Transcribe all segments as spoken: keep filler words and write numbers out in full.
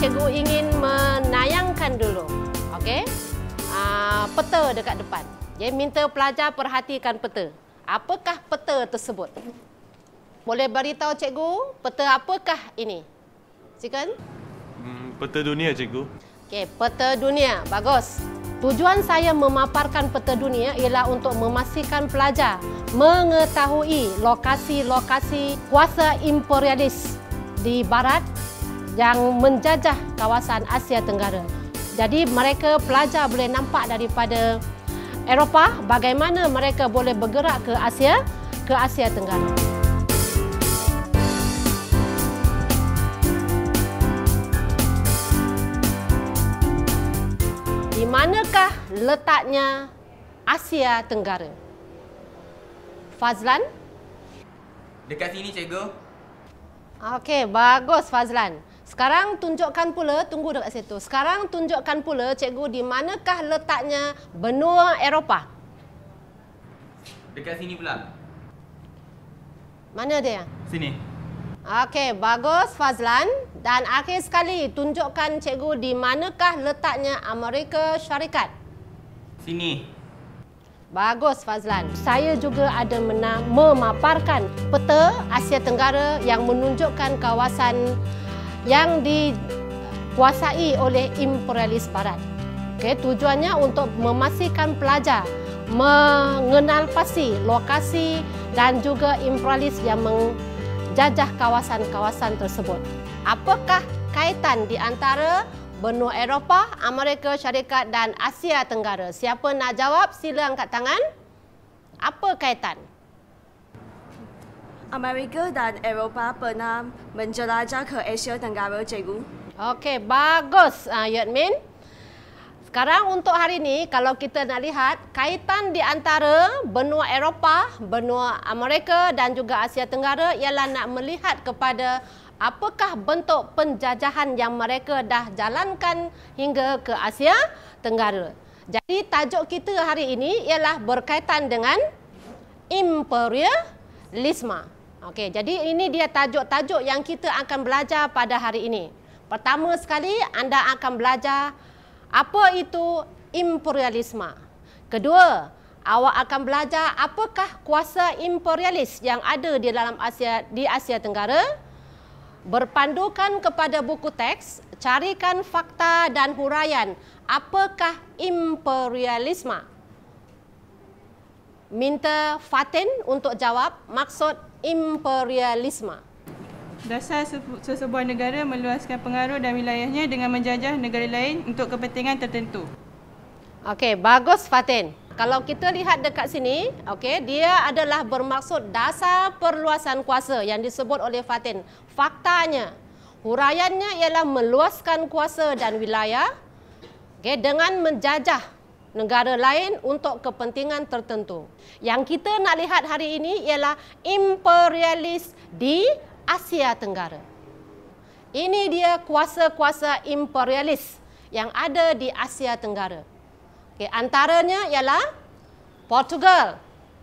cikgu ingin menayangkan dulu, okey, uh, peta dekat depan. Jadi minta pelajar perhatikan peta. Apakah peta tersebut? Boleh beritahu cikgu, peta apakah ini? Silakan. Hmm, peta dunia, cikgu. Okey, peta dunia. Bagus. Tujuan saya memaparkan peta dunia ialah untuk memastikan pelajar mengetahui lokasi-lokasi kuasa imperialis di barat yang menjajah kawasan Asia Tenggara. Jadi mereka pelajar boleh nampak daripada Eropah bagaimana mereka boleh bergerak ke Asia, ke Asia Tenggara. Di manakah letaknya Asia Tenggara? Fazlan? Dekat sini, cikgu. Okey, bagus Fazlan. Sekarang tunjukkan pula, tunggu dekat situ. Sekarang tunjukkan pula cikgu di manakah letaknya benua Eropah? Dekat sini pula. Mana dia? Sini. Okey, bagus Fazlan. Dan akhir sekali, tunjukkan cikgu di manakah letaknya Amerika Syarikat? Sini. Bagus Fazlan. Saya juga ada memaparkan peta Asia Tenggara yang menunjukkan kawasan yang dikuasai oleh imperialis barat. Okay, tujuannya untuk memastikan pelajar mengenal pasti lokasi dan juga imperialis yang menjajah kawasan-kawasan tersebut. Apakah kaitan di antara benua Eropah, Amerika Syarikat dan Asia Tenggara? Siapa nak jawab, sila angkat tangan. Apa kaitan? Amerika dan Eropah pernah menjelajah ke Asia Tenggara, cikgu. Okey, bagus uh, Yadmin. Sekarang untuk hari ini, kalau kita nak lihat kaitan di antara benua Eropah, benua Amerika dan juga Asia Tenggara ialah nak melihat kepada apakah bentuk penjajahan yang mereka dah jalankan hingga ke Asia Tenggara. Jadi tajuk kita hari ini ialah berkaitan dengan imperialisme. Okey, jadi ini dia tajuk-tajuk yang kita akan belajar pada hari ini. Pertama sekali, anda akan belajar apa itu imperialisme. Kedua, awak akan belajar apakah kuasa imperialis yang ada di dalam Asia di Asia Tenggara. Berpandukan kepada buku teks, carikan fakta dan huraian apakah imperialisme. Minta Fatin untuk jawab maksud imperialisme. Dasar sesebuah negara meluaskan pengaruh dan wilayahnya dengan menjajah negara lain untuk kepentingan tertentu. Okey, bagus Fatin. Kalau kita lihat dekat sini, okey, dia adalah bermaksud dasar perluasan kuasa yang disebut oleh Fatin. Faktanya, huraiannya ialah meluaskan kuasa dan wilayah, okey, dengan menjajah negara lain untuk kepentingan tertentu. Yang kita nak lihat hari ini ialah imperialis di Asia Tenggara. Ini dia kuasa-kuasa imperialis yang ada di Asia Tenggara. Okay, antaranya ialah Portugal.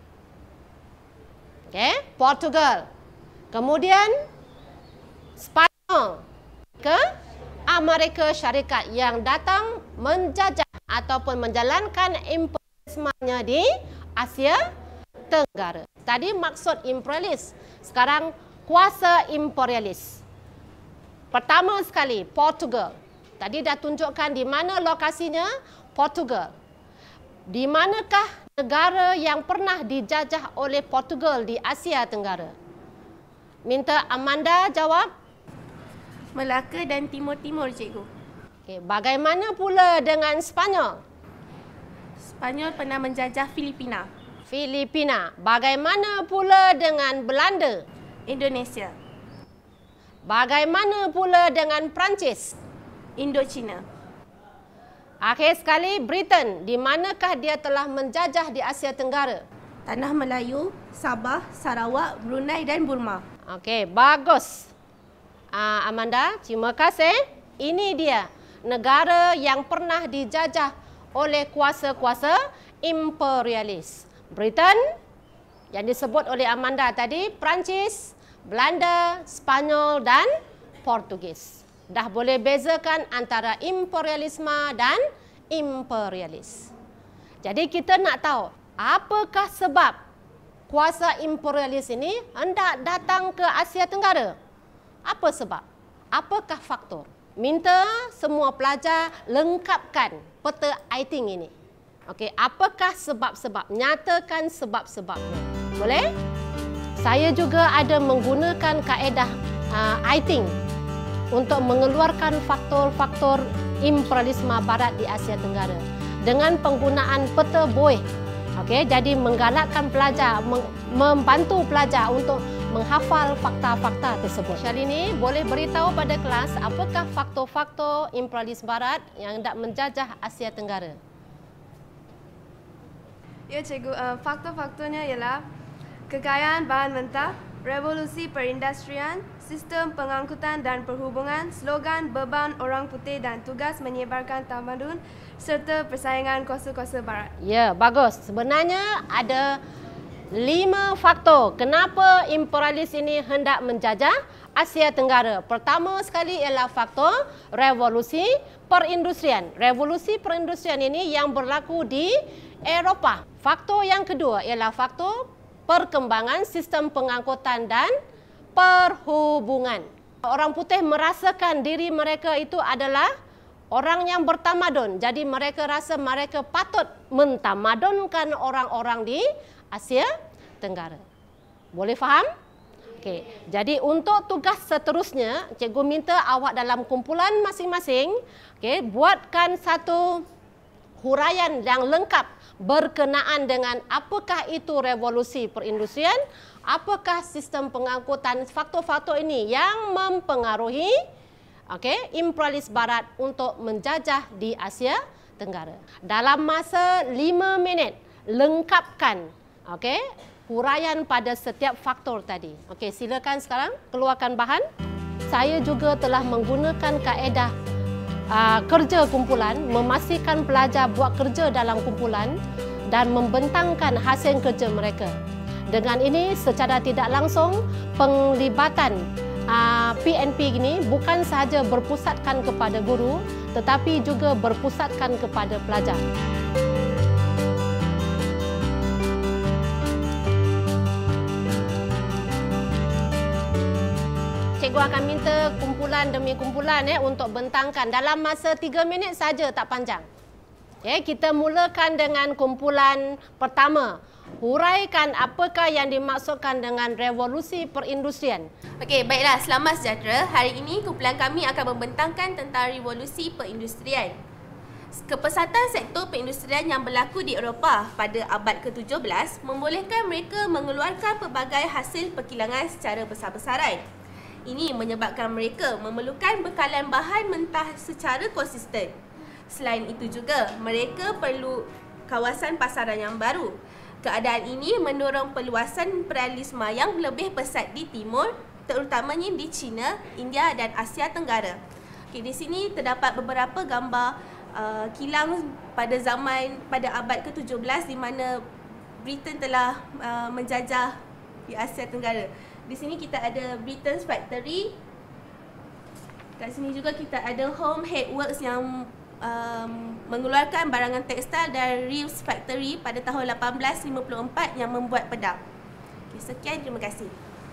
Okay, Portugal. Kemudian Spanyol ke Amerika Syarikat yang datang menjajah ataupun menjalankan imperialismenya di Asia Tenggara. Tadi maksud imperialis. Sekarang kuasa imperialis. Pertama sekali, Portugal. Tadi dah tunjukkan di mana lokasinya, Portugal. Di manakah negara yang pernah dijajah oleh Portugal di Asia Tenggara? Minta Amanda jawab. Melaka dan Timur-Timur, cikgu. Okay, bagaimana pula dengan Spanyol? Spanyol pernah menjajah Filipina. Filipina. Bagaimana pula dengan Belanda? Indonesia. Bagaimana pula dengan Perancis? Indochina. Akhir sekali, Britain. Di manakah dia telah menjajah di Asia Tenggara? Tanah Melayu, Sabah, Sarawak, Brunei dan Burma. Okey, bagus. Uh, Amanda, terima kasih. Ini dia negara yang pernah dijajah oleh kuasa-kuasa imperialis. Britain, yang disebut oleh Amanda tadi, Perancis, Belanda, Spanyol dan Portugis. dah boleh bezakan antara imperialisme dan imperialis. Jadi kita nak tahu apakah sebab kuasa imperialis ini hendak datang ke Asia Tenggara. Apa sebab? Apakah faktor? Minta semua pelajar lengkapkan peta I-T ini. Okey, apakah sebab-sebab? Nyatakan sebab-sebabnya. Boleh? Saya juga ada menggunakan kaedah uh, I-T untuk mengeluarkan faktor-faktor imperialisme barat di Asia Tenggara dengan penggunaan peta Boeh. Okey, jadi menggalakkan pelajar, membantu pelajar untuk menghafal fakta-fakta tersebut. Syalini boleh beritahu pada kelas apakah faktor-faktor imperialis barat yang hendak menjajah Asia Tenggara? Ya, cikgu. Uh, faktor-faktornya ialah kekayaan bahan mentah, revolusi perindustrian, sistem pengangkutan dan perhubungan, slogan beban orang putih dan tugas menyebarkan tamadun serta persaingan kuasa-kuasa barat. Ya, bagus. Sebenarnya ada lima faktor kenapa imperialis ini hendak menjajah Asia Tenggara. Pertama sekali ialah faktor revolusi perindustrian. Revolusi perindustrian ini yang berlaku di Eropah. Faktor yang kedua ialah faktor perkembangan sistem pengangkutan dan perhubungan. Orang putih merasakan diri mereka itu adalah orang yang bertamadun. Jadi mereka rasa mereka patut mentamadunkan orang-orang di Asia Tenggara. Boleh faham? Okey. Jadi untuk tugas seterusnya, cikgu minta awak dalam kumpulan masing-masing, okey, buatkan satu huraian yang lengkap berkenaan dengan apakah itu revolusi perindustrian, apakah sistem pengangkutan, faktor-faktor ini yang mempengaruhi okey, imperialis barat untuk menjajah di Asia Tenggara. Dalam masa lima minit, lengkapkan okey, huraian pada setiap faktor tadi. Okey, silakan sekarang keluarkan bahan. Saya juga telah menggunakan kaedah Uh, kerja kumpulan, memastikan pelajar buat kerja dalam kumpulan dan membentangkan hasil kerja mereka. Dengan ini secara tidak langsung penglibatan uh, P N P ini bukan sahaja berpusatkan kepada guru tetapi juga berpusatkan kepada pelajar. Cikgu akan minta kumpulan demi kumpulan eh, untuk bentangkan dalam masa tiga minit saja, tak panjang. Okay, kita mulakan dengan kumpulan pertama. Huraikan apakah yang dimaksudkan dengan revolusi perindustrian. Okey, baiklah. Selamat sejahtera. Hari ini kumpulan kami akan membentangkan tentang revolusi perindustrian. Kepesatan sektor perindustrian yang berlaku di Eropah pada abad ke tujuh belas membolehkan mereka mengeluarkan pelbagai hasil perkilangan secara besar-besaran. Ini menyebabkan mereka memerlukan bekalan bahan mentah secara konsisten. Selain itu juga, mereka perlu kawasan pasaran yang baru. Keadaan ini mendorong perluasan imperialisme yang lebih pesat di timur, terutamanya di China, India dan Asia Tenggara. Okay, di sini terdapat beberapa gambar uh, kilang pada zaman pada abad ke tujuh belas di mana Britain telah uh, menjajah di Asia Tenggara. Di sini kita ada Britain's Factory. Kat sini juga kita ada Home Head Works yang um, mengeluarkan barangan tekstil dan Reeves Factory pada tahun lapan belas lima puluh empat yang membuat pedang. Okay, sekian, terima kasih.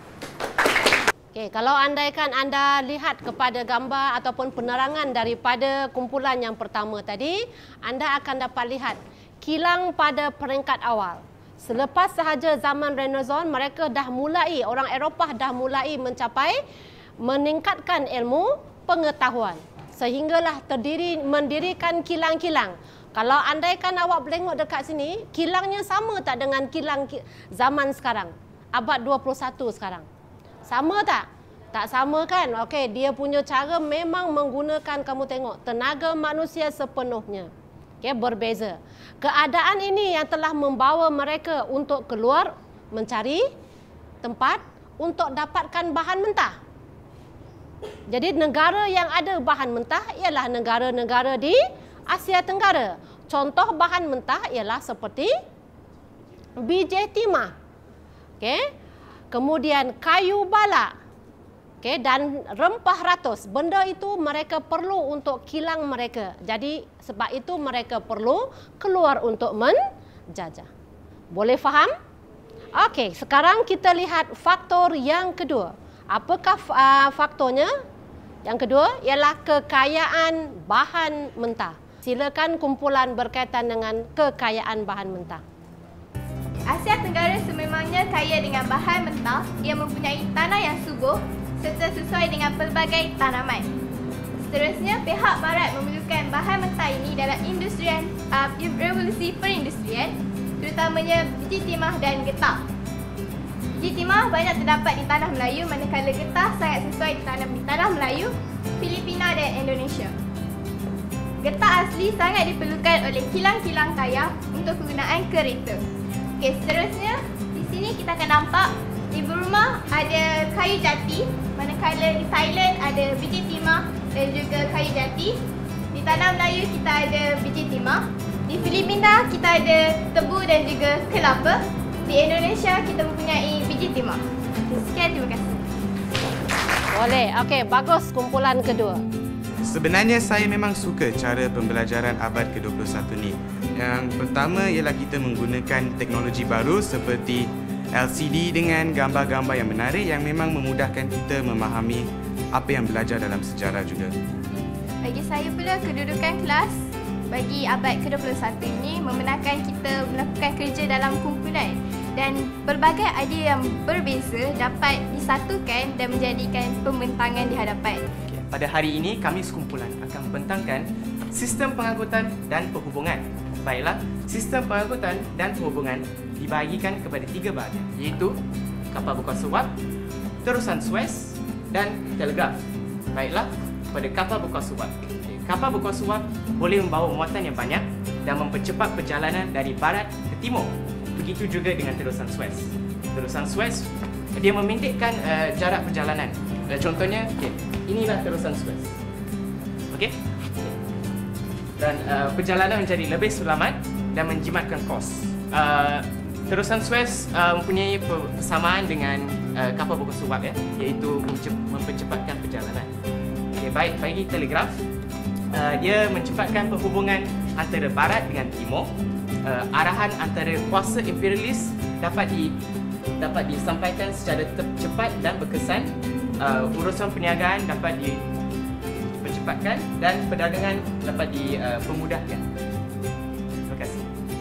Okay, kalau andaikan anda lihat kepada gambar ataupun penerangan daripada kumpulan yang pertama tadi, anda akan dapat lihat kilang pada peringkat awal. Selepas sahaja zaman Renaissance, mereka dah mulai, orang Eropah dah mulai mencapai meningkatkan ilmu pengetahuan. Sehinggalah terdiri mendirikan kilang-kilang. Kalau andaikan awak boleh tengok dekat sini, kilangnya sama tak dengan kilang zaman sekarang? Abad dua puluh satu sekarang. Sama tak? Tak sama kan? Okey, dia punya cara memang menggunakan, kamu tengok, tenaga manusia sepenuhnya. Okay, berbeza. Keadaan ini yang telah membawa mereka untuk keluar mencari tempat untuk dapatkan bahan mentah. Jadi negara yang ada bahan mentah ialah negara-negara di Asia Tenggara. Contoh bahan mentah ialah seperti biji timah. Okay. Kemudian kayu balak. Okay, dan rempah ratus, benda itu mereka perlu untuk kilang mereka. Jadi sebab itu mereka perlu keluar untuk menjajah. Boleh faham? Okey, sekarang kita lihat faktor yang kedua. Apakah uh, faktornya? Yang kedua ialah kekayaan bahan mentah. Silakan kumpulan berkaitan dengan kekayaan bahan mentah. Asia Tenggara sememangnya kaya dengan bahan mentah yang mempunyai tanah yang subur serta sesuai dengan pelbagai tanaman. Seterusnya, pihak Barat memerlukan bahan mentah ini dalam industri uh, revolusi perindustrian, terutamanya biji timah dan getah. Biji timah banyak terdapat di tanah Melayu, manakala getah sangat sesuai ditanam di tanah Melayu, Filipina dan Indonesia. Getah asli sangat diperlukan oleh kilang-kilang kaya untuk kegunaan kereta. Okey, seterusnya di sini kita akan nampak di Burma ada kayu jati, manakala di Thailand ada biji timah dan juga kayu jati. Di tanah Melayu kita ada biji timah. Di Filipina kita ada tebu dan juga kelapa. Di Indonesia kita mempunyai biji timah. Sekian, terima kasih. Boleh. Okey, bagus kumpulan kedua. Sebenarnya saya memang suka cara pembelajaran abad ke dua puluh satu ni. Yang pertama ialah kita menggunakan teknologi baru seperti L C D dengan gambar-gambar yang menarik yang memang memudahkan kita memahami apa yang belajar dalam sejarah juga. Bagi saya pula, kedudukan kelas bagi abad ke dua puluh satu ini membenarkan kita melakukan kerja dalam kumpulan dan pelbagai idea yang berbeza dapat disatukan dan menjadikan pembentangan di hadapan. Pada hari ini, kami sekumpulan akan membentangkan sistem pengangkutan dan perhubungan. Baiklah, sistem pengangkutan dan perhubungan dibahagikan kepada tiga bahagian, iaitu kapal berkuasa wap, terusan Suez dan telegraf. Baiklah, pada kapal berkuasa wap. Kapal berkuasa wap boleh membawa muatan yang banyak dan mempercepat perjalanan dari barat ke timur. Begitu juga dengan terusan Suez. Terusan Suez, dia memendekkan uh, jarak perjalanan. Uh, contohnya, okay, inilah terusan Suez. Okey? Dan uh, perjalanan menjadi lebih selamat dan menjimatkan kos. Uh, terusan Suez uh, mempunyai persamaan dengan uh, kapal berkuasa wap, ya, iaitu mempercepatkan perjalanan. Okay, baik, bagi telegraf, uh, dia mencepatkan perhubungan antara barat dengan timur. Uh, arahan antara kuasa imperialis dapat di dapat disampaikan secara cepat dan berkesan. Uh, urusan perniagaan dapat dipercepatkan dan perdagangan dapat dipermudahkan. Terima kasih.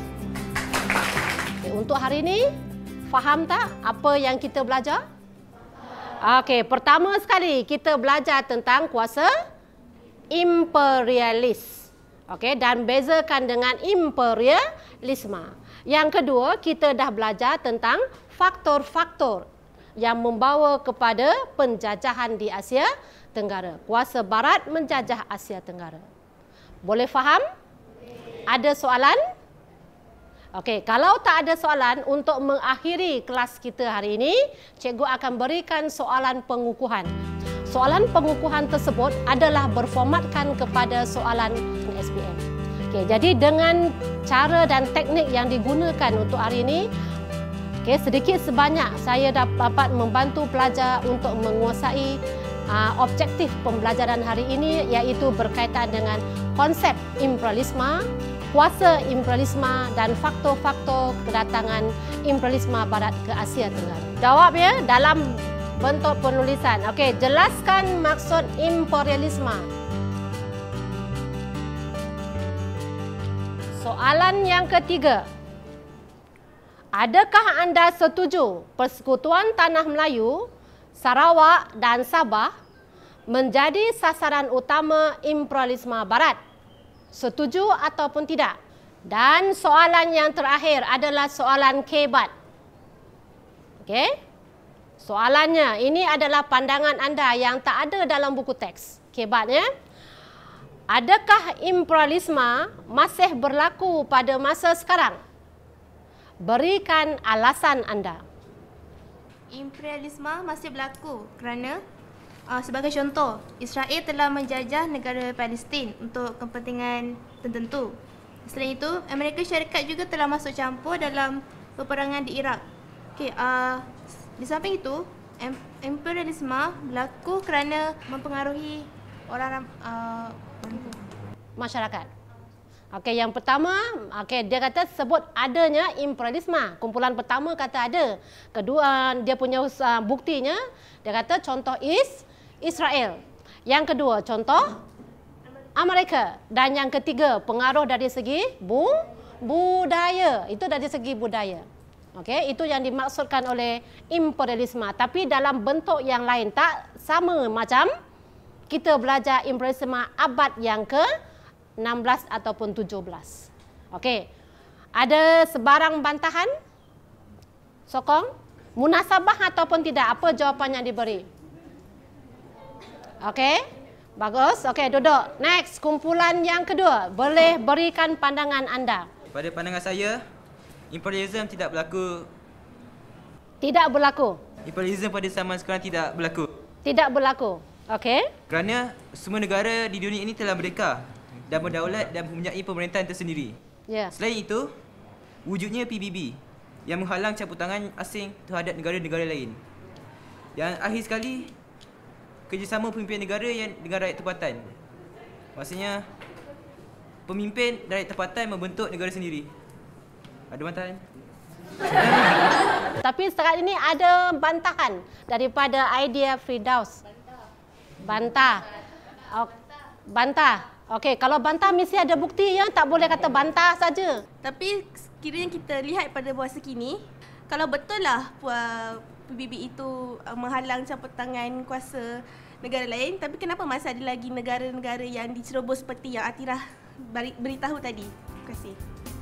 Untuk hari ini, faham tak apa yang kita belajar? Okey, pertama sekali kita belajar tentang kuasa imperialis. Okey, dan bezakan dengan imperialisme. Yang kedua, kita dah belajar tentang faktor-faktor yang membawa kepada penjajahan di Asia Tenggara. Kuasa Barat menjajah Asia Tenggara. Boleh faham? Ada soalan? Okey, kalau tak ada soalan, untuk mengakhiri kelas kita hari ini, cikgu akan berikan soalan pengukuhan. Soalan pengukuhan tersebut adalah berformatkan kepada soalan S P M. Okey, jadi dengan cara dan teknik yang digunakan untuk hari ini, okey, sedikit sebanyak saya dapat membantu pelajar untuk menguasai uh, objektif pembelajaran hari ini, iaitu berkaitan dengan konsep imperialisme, kuasa imperialisme dan faktor-faktor kedatangan imperialisme Barat ke Asia Tenggara. Jawabnya dalam bentuk penulisan. Okey, jelaskan maksud imperialisme. Soalan yang ketiga. Adakah anda setuju Persekutuan Tanah Melayu, Sarawak dan Sabah menjadi sasaran utama imperialisme Barat? Setuju ataupun tidak? Dan soalan yang terakhir adalah soalan kebat. Okey? Soalannya, ini adalah pandangan anda yang tak ada dalam buku teks. Kebatnya, adakah imperialisme masih berlaku pada masa sekarang? Berikan alasan anda. Imperialisme masih berlaku kerana uh, sebagai contoh, Israel telah menjajah negara Palestin untuk kepentingan tertentu. Selain itu, Amerika Syarikat juga telah masuk campur dalam peperangan di Iraq. Okay, uh, di samping itu, Imperialisme berlaku kerana mempengaruhi orang uh, masyarakat. Okey, yang pertama, okey, dia kata sebut adanya imperialisme. Kumpulan pertama kata ada. Kedua, dia punya uh, buktinya, dia kata contoh is Israel. Yang kedua, contoh Amerika. Dan yang ketiga, pengaruh dari segi bu budaya. Itu dari segi budaya. Okey, itu yang dimaksudkan oleh imperialisme. Tapi dalam bentuk yang lain, tak sama macam kita belajar imperialisme abad yang ke enam belas ataupun tujuh belas. Okey. Ada sebarang bantahan? Sokong? Munasabah ataupun tidak? Apa jawapan yang diberi? Okey. Bagus. Okey, duduk. Next, kumpulan yang kedua. Boleh berikan pandangan anda. Pada pandangan saya, imperialisme tidak berlaku. Tidak berlaku. Imperialisme pada zaman sekarang tidak berlaku. Tidak berlaku. Okey. Kerana semua negara di dunia ini telah merdeka dan berdaulat dan mempunyai pemerintahan tersendiri. Ya. Selain itu, wujudnya P B B yang menghalang campur tangan asing terhadap negara-negara lain. Yang akhir sekali, kerjasama pemimpin negara yang dengan rakyat tempatan. Maksudnya, pemimpin dan rakyat tempatan membentuk negara sendiri. Ada bantahan? Tapi sekarang ini ada bantahan daripada idea Firdaus. Bantah. Oh, bantah. Okey, kalau bantah mesti ada bukti ya, tak boleh kata bantah saja. Tapi sekiranya kita lihat pada masa kini, kalau betul lah P B B itu menghalang campur tangan kuasa negara lain, tapi kenapa masih ada lagi negara-negara yang dicerobos seperti yang Atirah beritahu tadi? Terima kasih.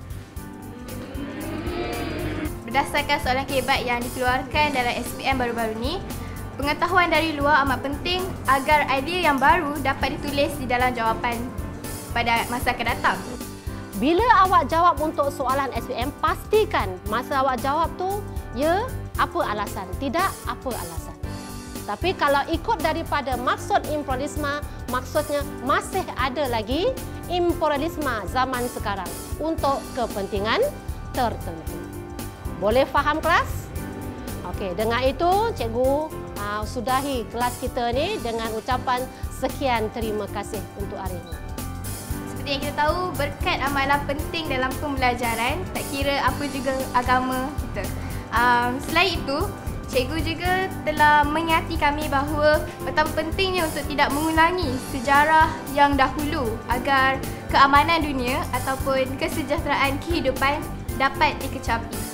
Berdasarkan soalan kehebat yang dikeluarkan dalam S P M baru-baru ni, pengetahuan dari luar amat penting agar idea yang baru dapat ditulis di dalam jawapan pada masa akan datang. Bila awak jawab untuk soalan S P M, pastikan masa awak jawab tu, ya, apa alasan, tidak apa alasan. Tapi kalau ikut daripada maksud imperialisme, maksudnya masih ada lagi imperialisme zaman sekarang untuk kepentingan tertentu. Boleh faham kelas? Okey, dengan itu cikgu uh, sudahi kelas kita ni dengan ucapan sekian terima kasih untuk hari ini. Seperti yang kita tahu, berkat amatlah penting dalam pembelajaran, tak kira apa juga agama kita. Um, selain itu, cikgu juga telah mengingati kami bahawa betapa pentingnya untuk tidak mengulangi sejarah yang dahulu agar keamanan dunia ataupun kesejahteraan kehidupan dapat dikecapi.